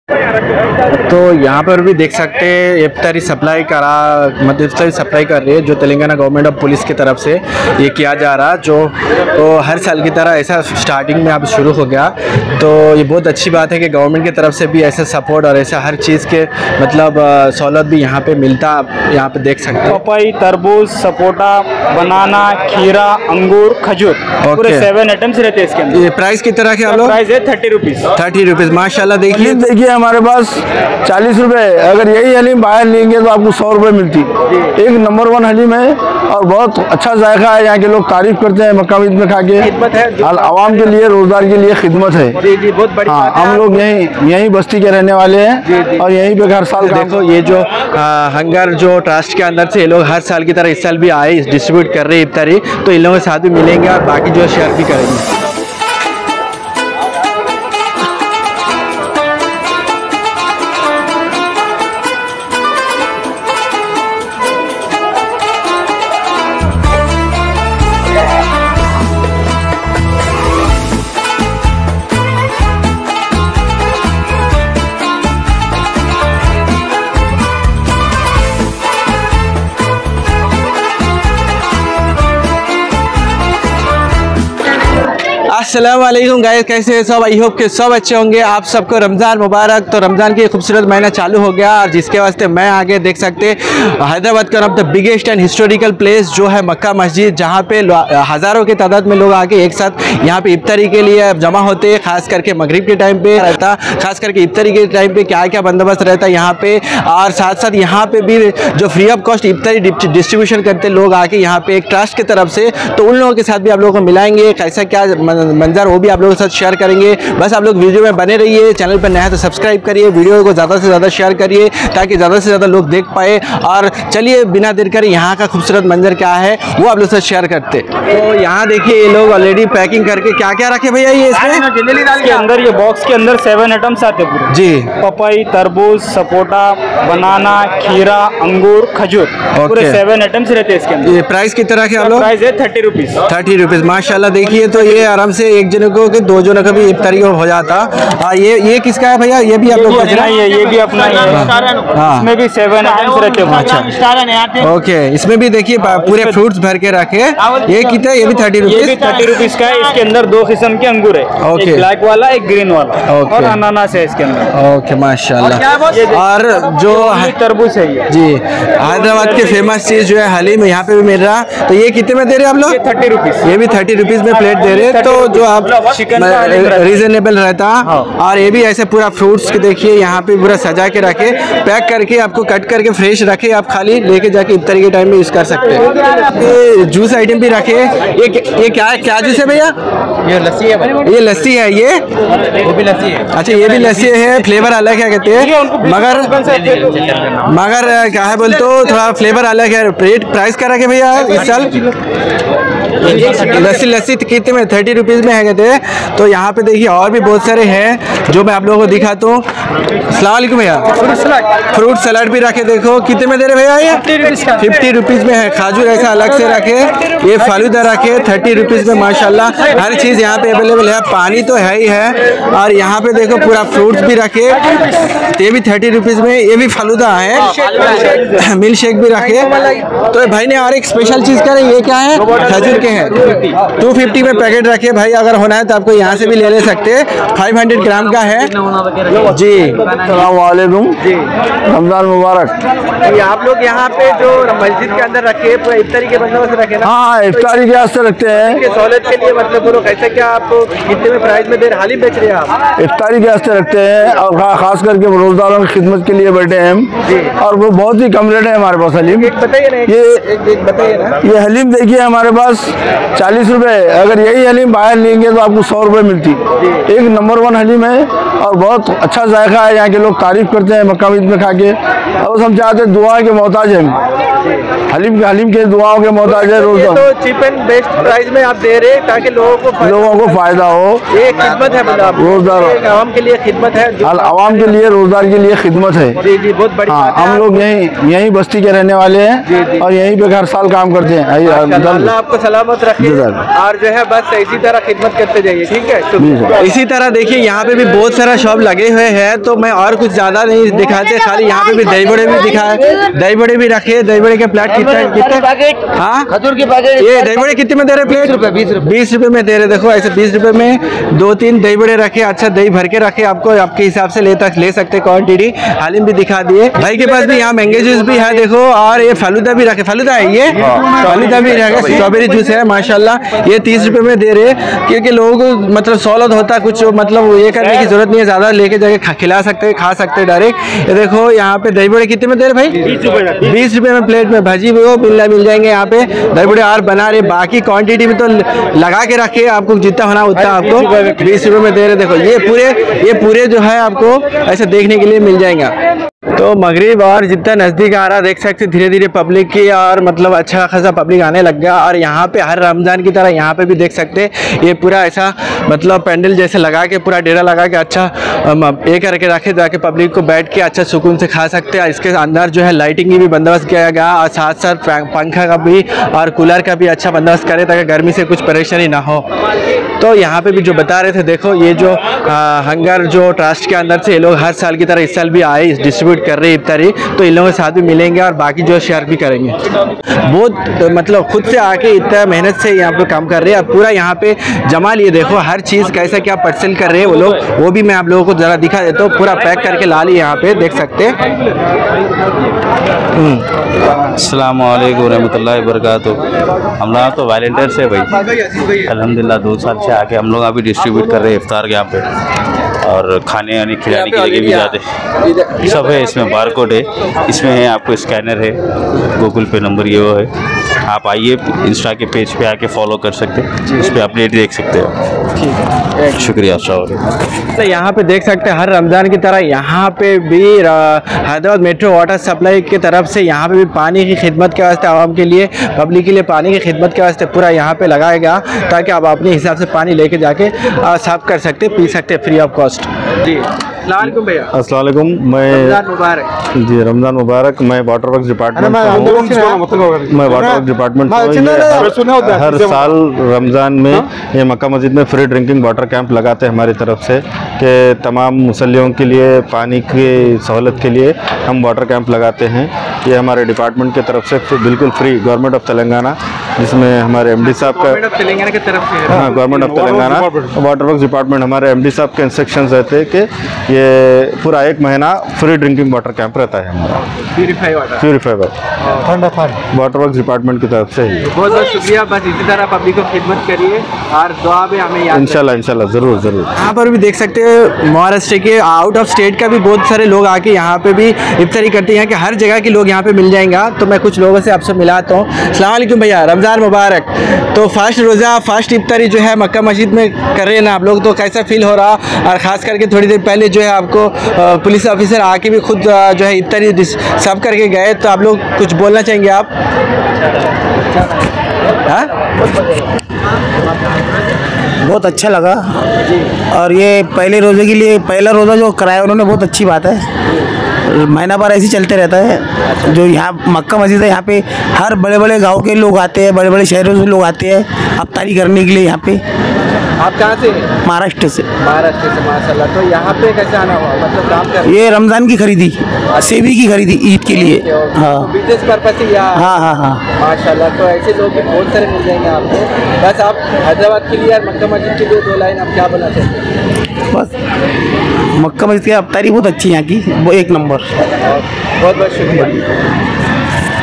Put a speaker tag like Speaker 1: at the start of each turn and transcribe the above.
Speaker 1: तो यहाँ पर भी देख सकते हैं इफ्तारी सप्लाई कर रही है जो तेलंगाना गवर्नमेंट ऑफ पुलिस की तरफ से ये किया जा रहा, जो तो हर साल की तरह ऐसा स्टार्टिंग में अब शुरू हो गया। तो ये बहुत अच्छी बात है कि गवर्नमेंट की तरफ से भी ऐसा सपोर्ट और ऐसा हर चीज़ के मतलब सहूलत भी यहाँ पे मिलता, यहाँ पे देख सकते हैं।
Speaker 2: पपाई, तरबूज, सपोटा, बनाना, खीरा, अंगूर, खजूर, पूरे 7 आइटम्स रहते हैं इसके अंदर।
Speaker 1: ये प्राइस किस तरह के आप लोग?
Speaker 2: प्राइस है 30 रुपीज़।
Speaker 1: 30 रुपीज़ माशाल्लाह। देखिए
Speaker 3: हमारे पास 40 रुपए, अगर यही हलीम बाहर लेंगे तो आपको 100 रुपए मिलती। एक नंबर 1 हलीम है और बहुत अच्छा जायका है। यहाँ के लोग तारीफ करते हैं मक्का ईद में खा के। आवाम के लिए, रोजगार के लिए खिदमत है।
Speaker 2: बहुत बड़ी
Speaker 3: हाँ, हम लोग यही बस्ती के रहने वाले हैं और यहीं पे हर साल
Speaker 1: देखो ये जो हंगर जो ट्रस्ट के अंदर से ये लोग हर साल की तरह इस साल भी आए डिस्ट्रीब्यूट कर रहे हैं इफ्तारी, तो इन लोगों के साथ भी मिलेंगे और बाकी जो शेयर भी करेंगे। अस्सलाम वालेकुम गाइस, कैसे हैं सब? आई होप के सब अच्छे होंगे। आप सबको रमज़ान मुबारक। तो रमज़ान की खूबसूरत महीना चालू हो गया और जिसके वास्ते मैं आगे देख सकते हैदराबाद का the biggest and historical place जो है मक्का मस्जिद, जहाँ पे हज़ारों की तादाद में लोग आके एक साथ यहाँ पे इफ्तारी के लिए जमा होते हैं। खास करके मगरिब के टाइम पे रहता, खास करके इफ्तारी के टाइम पे क्या क्या बंदोबस्त रहता है यहाँ पे। और साथ साथ यहाँ पे भी जो फ्री ऑफ कॉस्ट इफ्तारी डिस्ट्रीब्यूशन करते लोग आके यहाँ पे एक ट्रस्ट की तरफ से, तो उन लोगों के साथ भी आप लोगों को मिलाएंगे। कैसा क्या मंजर वो भी आप लोगों के साथ शेयर करेंगे। बस आप लोग वीडियो में बने रहिए। चैनल पर नया है तो सब्सक्राइब करिए, वीडियो को ज़्यादा से ज़्यादा शेयर करिए ताकि ज़्यादा से ज़्यादा लोग देख पाए। और चलिए बिना देर कर यहाँ का खूबसूरत मंजर क्या है वो आप लोग से शेयर करते। तो यहाँ देखिए ये लोग ऑलरेडी पैकिंग करके क्या क्या रखे भैया ये
Speaker 2: इसके अंदर, ये बॉक्स के अंदर 7 आइटम्स आते पूरे
Speaker 1: जी।
Speaker 2: पपाई, तरबूज, सपोटा, बनाना, खीरा, अंगूर, खजूर, पूरे 7 आइटम्स रहते हैं इसके अंदर।
Speaker 1: ये प्राइस की तरह के आप लोग?
Speaker 2: प्राइस है 30 रुपीज़।
Speaker 1: 30 रुपीज़ माशाल्लाह। देखिए तो ये आराम से एक जने को कि 2 जनों का भी इफ्तारी हो जाता। ये किसका है भैया? ये भी आप लोग
Speaker 2: ये भी अपना ही है।
Speaker 1: हाँ,
Speaker 2: इसमें भी 7 आइटम्स रहते हैं।
Speaker 1: अच्छा ओके। इसमें भी देखिए पूरे फ्रूट्स भर के रखे। ये कितना? ये भी 30 रुपीज़।
Speaker 2: ये भी 30 रुपीज़ का है। इसके अंदर 2 किस्म के अंगूर है, एक ब्लैक वाला, एक ग्रीन वाला, और अनानास है इसके अंदर।
Speaker 1: ओके माशाल्लाह। और जो
Speaker 2: तरबूज है
Speaker 1: जी, हैदराबाद के फेमस चीज़ जो है हलीम यहाँ पे भी मिल रहा। तो ये कितने में दे रहे हैं आप लोग?
Speaker 2: 30 रुपीज़।
Speaker 1: ये भी 30 रुपीज़ में प्लेट दे रहे हैं। तो जो आप रीजनेबल रहता। और ये भी ऐसे पूरा फ्रूट्स के देखिए यहाँ पे पूरा सजा के रखे, पैक करके आपको कट करके फ्रेश रखे, आप खाली लेके जाके इफ्तारी के टाइम में यूज़ कर सकते हैं। जूस आइटम भी रखे। ये क्या जूस है भैया?
Speaker 2: ये लस्सी है भाई।
Speaker 1: ये लस्सी है। ये
Speaker 2: भी लस्सी है।
Speaker 1: अच्छा ये भी लस्सी है। फ्लेवर अलग है कहते हैं, मगर क्या है बोलते हो थोड़ा फ्लेवर अलग है। प्राइस क्या रखे भैया इस साल? लस्सी कितने में? 30 रुपीज़ में है कहते हैं। तो यहाँ पे देखिए और भी बहुत सारे हैं जो मैं आप लोगों को दिखाता हूँ। अस्सलाम वालेकुम भैया। फ्रूट सलाद भी रखे, देखो कितने में दे रहे भैया? ये 50 रुपीज़ में है। खाजूर ऐसा अलग से रखे, ये फालूदा रखे 30 रुपीज़ में माशाल्लाह। हर चीज़ यहाँ पे अवेलेबल है। पानी तो है ही है। और यहाँ पे देखो पूरा फ्रूट्स भी रखे, ये भी 30 रुपीज़ में। ये भी फालूदा है, मिल्क शेक भी रखे। तो भाई ने और एक स्पेशल चीज़ करें, ये क्या है? खजूर के हैं। 250 में पैकेट रखे भाई, अगर होना है तो आपको यहाँ से भी ले सकते हैं। 500 ग्राम का है जी।
Speaker 3: अस्सलाम वालेकुम, रमजान मुबारक।
Speaker 1: ये आप लोग यहाँ पे जो मस्जिद के अंदर रखे पूरा इफ्तारी के बंदोबस्त रखे ना?
Speaker 3: हाँ, इफ्तारी के वास्ते रखते हैं।
Speaker 1: सहूलत के लिए मतलब बोलो कैसे क्या आपको कितने में प्राइस में दे रहे? हालिम बेच रहे हैं आप?
Speaker 3: इफ्तारी के वास्ते रखते हैं और खास करके रोजदारों की खिदमत के लिए बैठे हैं हम। और वो बहुत ही कम रेट है हमारे पास हलीम।
Speaker 1: बताइए ना, ये बताइए ना।
Speaker 3: ये हलीम देखिए हमारे पास 40 रुपए, अगर यही हलीम बाहर लेंगे तो आपको 100 रुपए मिलती। एक नंबर 1 हलीम है और बहुत अच्छा जायका है। यहाँ के लोग तारीफ करते हैं मक्का ईद में खा के। और हम चाहते हैं दुआ के मोहताज हैं। हलीम के दुआओं के मोहताज है रोजगार।
Speaker 1: तो चीप एंड बेस्ट प्राइस में आप दे रहे हैं ताकि लोगों को
Speaker 3: फायदा हो।
Speaker 1: ये खिदमत है, मतलब
Speaker 3: रोजगार
Speaker 1: आवाम के लिए खिदमत है,
Speaker 3: आवाम के लिए रोजगार के लिए खिदमत है।
Speaker 1: जी जी, बहुत बड़ी बात है।
Speaker 3: हम लोग यहीं बस्ती के रहने वाले हैं और यहीं पे हर साल काम करते हैं।
Speaker 1: अल्लाह आपको सलामत रखे और जो है बस इसी तरह खिदमत करते जाइए, ठीक है। इसी तरह देखिए यहाँ पे भी बहुत सारा शॉप लगे हुए हैं, तो मैं और कुछ ज्यादा नहीं दिखाते, खाली यहाँ पे भी दही बड़े भी दिखाए, दही बड़े भी रखे। दही बड़े के प्लेट कितने? हाँ, खजूर के पैकेट। ये दही बड़े कितने में दे रहे प्लेट? 20 रुपए में दे रहे। देखो ऐसे 20 रुपए में 2-3 दही बड़े रखे, अच्छा दही भर के रखे, आपको आपके हिसाब से ले सकते क्वांटिटी। हालिम भी दिखा दिए भाई के पास भी। यहाँ मैंगो जूस भी है देखो, और ये फालूदा भी रखे। फालूदा है ये, फालूदा भी रखे। स्ट्रॉबेरी जूस है माशाल्लाह। ये 30 रुपए में दे रहे, क्योंकि लोगों को मतलब सहूलत होता है, कुछ मतलब ये करने की जरूरत नहीं है, ज्यादा लेके जाके खिला सकते हैं, खा सकते हैं डायरेक्ट। ये देखो यहाँ पे दही बड़े कितने में दे रहे भाई? 20 रुपए में प्लेट में। भाजी भी वो मिल जाएंगे यहाँ पे। दही बड़े और बना रहे, बाकी क्वांटिटी में तो लगा के रखे, आपको जितना होना उतना आपको 20 रुपए में दे रहे। देखो ये पूरे जो है आपको ऐसे देखने के लिए मिल जाएगा। तो मगरिब और जितना नज़दीक आ रहा देख सकते धीरे धीरे पब्लिक की, और मतलब अच्छा खासा पब्लिक आने लग गया। और यहाँ पे हर रमज़ान की तरह यहाँ पे भी देख सकते ये पूरा ऐसा मतलब पैंडल जैसे लगा के, पूरा डेरा लगा के अच्छा ये करके रखे, ताकि पब्लिक को बैठ के अच्छा सुकून से खा सकते हैं। इसके अंदर जो है लाइटिंग की भी बंदोबस्त किया गया, और साथ साथ पंखा का भी और कूलर का भी अच्छा बंदोबस्त करे, ताकि गर्मी से कुछ परेशानी ना हो। तो यहाँ पे भी जो बता रहे थे, देखो ये जो हंगर जो ट्रस्ट के अंदर से ये लोग हर साल की तरह इस साल भी आए, डिस्ट्रीब्यूट कर रहे इफ्तारी, तो इन लोगों के साथ भी मिलेंगे और बाकी जो शेयर भी करेंगे। बहुत मतलब खुद से आके इतना मेहनत से यहाँ पे काम कर रहे हैं। पूरा यहाँ पे जमा लिए, देखो हर चीज़ कैसा क्या परसेल कर रहे हैं वो लोग, वो भी मैं आप लोगों को ज़रा दिखा देता हूँ। पूरा पैक करके ला लिए यहाँ पे देख सकते हैं।
Speaker 4: अस्सलाम वालेकुम रहमतुल्लाहि वबरकातुहू। हम लोग तो वॉलंटियर से भाई अल्हम्दुलिल्लाह 2 साल से आके हम लोग अभी डिस्ट्रीब्यूट कर रहे हैं इफ्तार के यहाँ पे, और खाने यानी खिलाने के लिए भी ज़्यादा सब है। इसमें बारकोड है, इसमें है आपको स्कैनर है, गूगल पे नंबर ये वो है। आप आइए इंस्टा के पेज पे आके फॉलो कर सकते हैं, उस पर अपडेट देख सकते हो।
Speaker 1: ठीक है,
Speaker 4: शुक्रिया।
Speaker 1: तो यहाँ पे देख सकते हैं हर रमज़ान की तरह यहाँ पे भी हैदराबाद मेट्रो वाटर सप्लाई की तरफ से यहाँ पे भी पानी की खिदमत के वास्ते, आवाम के लिए, पब्लिक के लिए पानी की खिदमत के वास्ते पूरा यहाँ पे लगाया गया, ताकि आप अपने हिसाब से पानी लेके जाके साफ कर सकते, पी सकते फ्री ऑफ कॉस्ट। जी अस्सलाम भैया।
Speaker 3: अस्सलाम वालेकुम। मैं
Speaker 1: रमज़ान मुबारक।
Speaker 3: जी रमज़ान मुबारक। मैं वाटर वर्क्स डिपार्टमेंट में हर साल रमज़ान में ये मक्का मस्जिद में फ्री ड्रिंकिंग वाटर कैंप लगाते हैं हमारी तरफ से, कि तमाम मुसल्लियों के लिए पानी की सहूलत के लिए हम वाटर कैंप लगाते हैं। ये हमारे डिपार्टमेंट की तरफ से बिल्कुल फ्री, गवर्नमेंट ऑफ तेलंगाना, जिसमें हमारे एमडी साहब का,
Speaker 1: तेलंगाना की तरफ से,
Speaker 3: हाँ government of Telangana water works department, हमारे एमडी साहब के इंस्ट्रक्शंस रहते हैं कि ये पूरा 1 महीना फ्री ड्रिंकिंग वाटर कैंप रहता है हमारा, प्यूरीफाई वाटर वर्क्स डिपार्टमेंट की तरफ से ही।
Speaker 1: बहुत बहुत शुक्रिया। बस इसी तरह पब्लिक को खिदमत करिए और दुआ में हमें याद
Speaker 3: इंशाल्लाह ज़रूर।
Speaker 1: यहाँ पर भी देख सकते हैं महाराष्ट्र के, आउट ऑफ स्टेट का भी बहुत सारे लोग आके यहाँ पे भी इफ्तारी करते हैं, कि हर जगह के लोग यहाँ पे मिल जाएंगे। तो मैं कुछ लोगों से आपसे मिलाता हूँ। अस्सलाम वालेकुम भैया, रमज़ान मुबारक। तो फर्स्ट रोज़ा फर्स्ट इफ्तारी जो है मक्का मस्जिद में कर रहे हैं ना आप लोग, तो कैसा फील हो रहा? और ख़ास करके थोड़ी देर पहले जो है आपको पुलिस ऑफिसर आके भी खुद जो है इफ्तारी सब करके गए, तो आप लोग कुछ बोलना चाहेंगे आप? हाँ,
Speaker 5: बहुत अच्छा लगा। और ये पहले रोज़े के लिए पहला रोज़ा जो कराया उन्होंने, बहुत अच्छी बात है। महीना भर ऐसे चलते रहता है। जो यहाँ मक्का मस्जिद है, यहाँ पे हर बड़े बड़े गांव के लोग आते हैं, बड़े बड़े शहरों से लोग आते हैं इफ्तारी करने के लिए यहाँ पे।
Speaker 1: आप कहाँ से हैं?
Speaker 5: महाराष्ट्र से।
Speaker 1: महाराष्ट्र से, माशाल्लाह। तो यहाँ पे कैसे आना हुआ, मतलब काम कर?
Speaker 5: ये रमज़ान की खरीदी, सेवी की खरीदी ईद के लिए। हाँ,
Speaker 1: बिजनेस पर्पस से या?
Speaker 5: हाँ
Speaker 1: माशाल्लाह। तो ऐसे लोग भी बहुत सारे मिल जाएंगे आपको। बस आप हैदराबाद के लिए और मक्का मस्जिद के लिए 2 लाइन आप क्या बोलना चाहते हैं?
Speaker 5: बस मक्का मस्जिद की इफ्तारी बहुत अच्छी है यहाँ की, वो 1 नंबर।
Speaker 1: बहुत बहुत शुक्रिया।